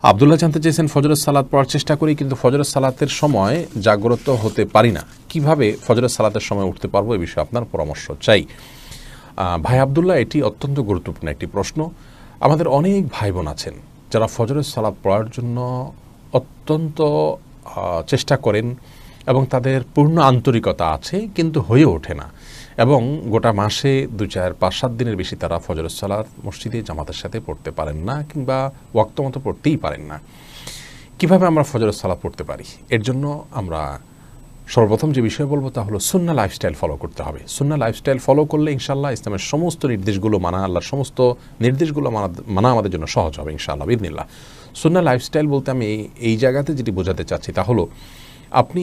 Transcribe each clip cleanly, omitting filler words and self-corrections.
আব্দুল্লাহ জানতে চেয়েছেন, ফজরের সালাত পড়ার চেষ্টা করি কিন্তু ফজরের সালাতের সময় জাগ্রত হতে পারি না, কিভাবে ফজরের সালাতের সময় উঠতে পারবো, এই বিষয়ে আপনার পরামর্শ চাই। ভাই আব্দুল্লাহ, এটি অত্যন্ত গুরুত্বপূর্ণ একটি প্রশ্ন। আমাদের অনেক ভাই বোন আছেন যারা ফজরের সালাত পড়ার জন্য অত্যন্ত চেষ্টা করেন এবং তাদের পূর্ণ আন্তরিকতা আছে, কিন্তু হয়ে ওঠে না, এবং গোটা মাসে 2, 4, 5, 7 দিনের বেশি তারা ফজরের সালাত মসজিদে জামাতের সাথে পড়তে পারেন না, কিংবা ওয়াক্ত মতো পড়তেই পারেন না। কিভাবে আমরা ফজরের সালাত পড়তে পারি? এর জন্য আমরা সর্বপ্রথম যে বিষয় বলবো তা হলো সুন্নাহ লাইফস্টাইল ফলো করতে হবে। সুন্নাহ লাইফস্টাইল ফলো করলে ইনশাআল্লাহ ইসলামের সমস্ত নির্দেশগুলো মানা, আল্লাহর সমস্ত নির্দেশগুলো মানা আমাদের জন্য সহজ হবে ইনশাআল্লাহ বিইذনিল্লাহ। সুন্নাহ লাইফস্টাইল বলতে আমি এই জায়গাতে যেটি বোঝাতে চাচ্ছি তা হলো আপনি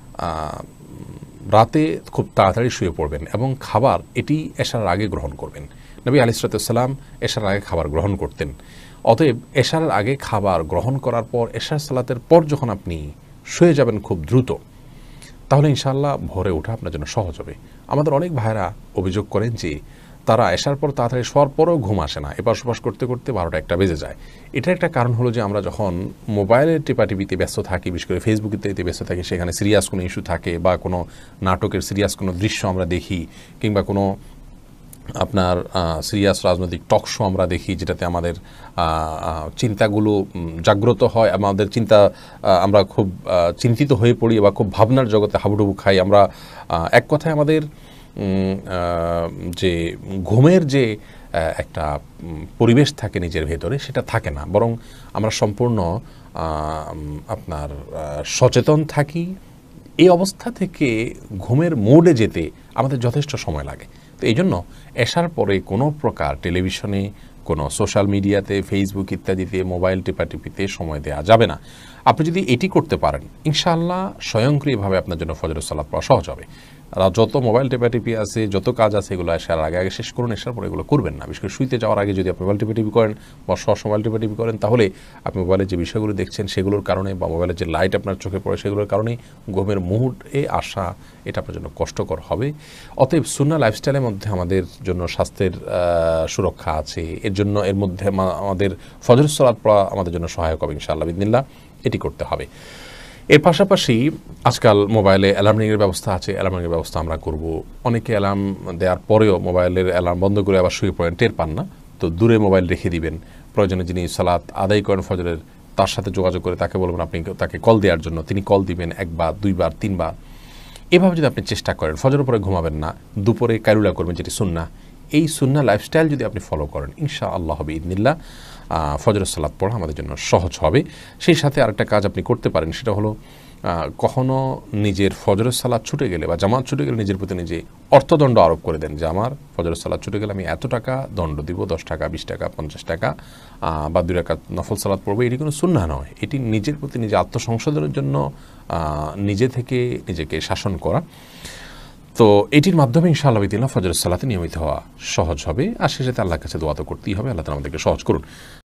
রাতে খুব তাড়াতাড়ি শুয়ে পড়বেন এবং খাবার এটি এশার আগে গ্রহণ করবেন। নবী আলাইহিস সালাম এশার আগে খাবার গ্রহণ করতেন। অতএব এশার আগে খাবার গ্রহণ করার পর এশার সালাতের পর যখন আপনি শুয়ে যাবেন খুব দ্রুত, তাহলে ইনশাআল্লাহ ভোরে ওঠা আপনার জন্য সহজ হবে। আমাদের অনেক ভাইরা অভিযোগ করেন যে তারা এশার পর তাড়াতাড়ি শোয়ার পরেও ঘুম আসে না, এপাশ ওপাশ করতে করতে 12টা 1টা বেজে যায়। এটার একটা কারণ হলো যে আমরা যখন মোবাইলের টিপাটিপিতে ব্যস্ত থাকি, বিশেষ করে ফেসবুকে ব্যস্ত থাকি, সেখানে সিরিয়াস কোনো ইস্যু থাকে বা কোনো নাটকের সিরিয়াস কোনো দৃশ্য আমরা দেখি, কিংবা কোনো আপনার সিরিয়াস রাজনৈতিক টক শো আমরা দেখি, যেটাতে আমাদের চিন্তাগুলো জাগ্রত হয়, আমাদের আমরা খুব চিন্তিত হয়ে পড়ি বা খুব ভাবনার জগতে হাবুডুবু খাই আমরা। এক কথায় আমাদের যে ঘুমের যে একটা পরিবেশ থাকে নিজের ভেতরে, সেটা থাকে না, বরং আমরা সম্পূর্ণ আপনার সচেতন থাকি। এই অবস্থা থেকে ঘুমের মোডে যেতে আমাদের যথেষ্ট সময় লাগে। তো এই জন্য এশার পরে কোনো প্রকার টেলিভিশনে, কোনো সোশ্যাল মিডিয়াতে, ফেসবুক ইত্যাদিতে মোবাইল টিপাটিপিতে সময় দেওয়া যাবে না। আপনি যদি এটি করতে পারেন, ইনশাআল্লাহ স্বয়ংক্রিয়ভাবে আপনার জন্য ফজরের সালাত পড়া সহজ হবে। আর যত মোবাইল টিপাটিপি আছে, যত কাজ আছে, এগুলো এশার আগে শেষ করুন, এশার পরে এগুলো করবেন না। বিশেষ করে শুইতে যাওয়ার আগে যদি আপনি মোবাইল টিপাটিপি করেন বা মোবাইল টিপাটিপি করেন, তাহলে আপনি মোবাইলের যে বিষয়গুলো দেখছেন সেগুলোর কারণে, বা মোবাইলের যে লাইট আপনার চোখে পড়ে সেগুলোর কারণেই ঘুমের মুহূর্তে আসা এটা আপনার জন্য কষ্টকর হবে। অতএব সুন্নাহ লাইফস্টাইলের মধ্যে আমাদের জন্য স্বাস্থ্যের সুরক্ষা আছে, এর মধ্যে আমাদের ফজরের সালাত পড়া আমাদের জন্য সহায়ক হবে ইনশাআল্লাহ বিইذনিল্লাহ। এটি করতে হবে। এর পাশাপাশি আজকাল মোবাইলে অ্যালার্মিংয়ের ব্যবস্থা আছে, অ্যালার্মিংয়ের ব্যবস্থা আমরা করব। অনেকে অ্যালার্ম দেওয়ার পরেও মোবাইলের অ্যালার্ম বন্ধ করে আবার শুয়ে পড়েন, টের পান না। তো দূরে মোবাইল রেখে দিবেন। প্রয়োজনে যিনি সালাত আদায় করেন ফজরের, তার সাথে যোগাযোগ করে তাকে বলবেন আপনি তাকে কল দেওয়ার জন্য, তিনি কল দিবেন 1 বার 2 বার 3 বার। এভাবে যদি আপনি চেষ্টা করেন, ফজরের পরে ঘুমাবেন না, দুপুরে কায়লুলা করবেন, যেটি সুন্নাহ, এই সুন্নাহ লাইফস্টাইল যদি আপনি ফলো করেন, ইনশাআল্লাহ বিইذনিল্লাহ ফজরের সালাত পড়া আমাদের জন্য সহজ হবে। সেই সাথে আরেকটা কাজ আপনি করতে পারেন, সেটা হলো কখনো নিজের ফজরের সালাত ছুটে গেলে বা জামাত ছুটে গেলে নিজের প্রতি নিজে অর্থদণ্ড আরোপ করে দেন যে আমার ফজরের সালাত ছুটে গেলে আমি এত টাকা দণ্ড দিব, 10 টাকা, 20 টাকা, 50 টাকা, বা 2 রাকাত নফল সালাত পড়বো। এটি কোনো সুন্নাহ নয়, এটি নিজের প্রতি নিজে আত্মসংশোধনের জন্য নিজে থেকে নিজেকে শাসন করা। তো এটির মাধ্যমে ইনশাআল্লাহ বিইذনিল্লাহ ফজরের সালাতে নিয়মিত হওয়া সহজ হবে। আর সে সাথে আল্লাহর কাছে দোয়া তো করতেই হবে, আল্লাহ তাআলা আমাদেরকে সহজ করুন।